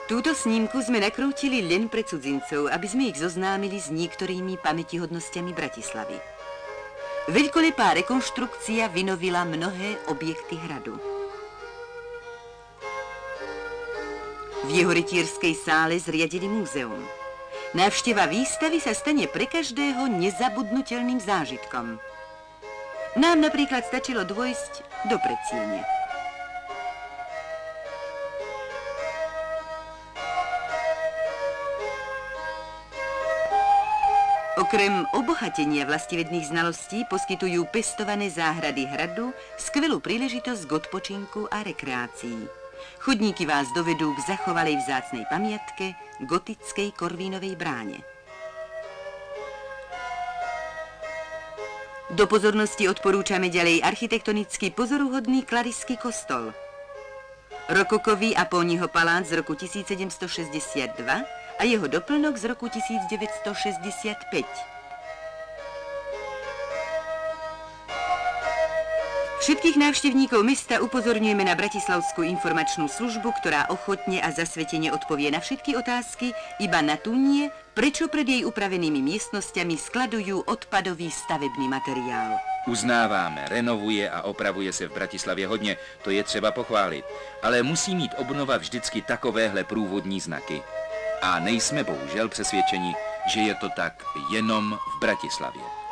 Túto snímku sme nakrútili len pre cudzincov, aby sme ich zoznámili s niektorými pamätihodnosťami Bratislavy. Veľkolepá rekonštrukcia vynovila mnohé objekty hradu. V jeho rytierskej sále zriadili múzeum. Návšteva výstavy sa stane pre každého nezabudnutelným zážitkom. Nám napríklad stačilo dôjsť do predsíne. Okrem obohatenia vlastivedných znalostí poskytujú pestované záhrady hradu skvelú príležitosť k odpočinku a rekreácii. Chodníky vás dovedú k zachovalej vzácnej pamiatke gotickej Korvínovej bráne. Do pozornosti odporúčame ďalej architektonicky pozoruhodný Klarisský kostol, rokokový Apóniho palác z roku 1762 a jeho doplnok z roku 1965. Všetkých návštevníkov mesta upozorňujeme na Bratislavskú informačnú službu, ktorá ochotne a zasvetene odpovie na všetky otázky, iba na tú nie, prečo pred jej upravenými miestnosťami skladujú odpadový stavebný materiál. Uznáváme, renovuje a opravuje se v Bratislavě hodně, to je třeba pochválit. Ale musí mít obnova vždycky takovéhle průvodní znaky. A nejsme bohužel přesvědčeni, že je to tak jenom v Bratislavě.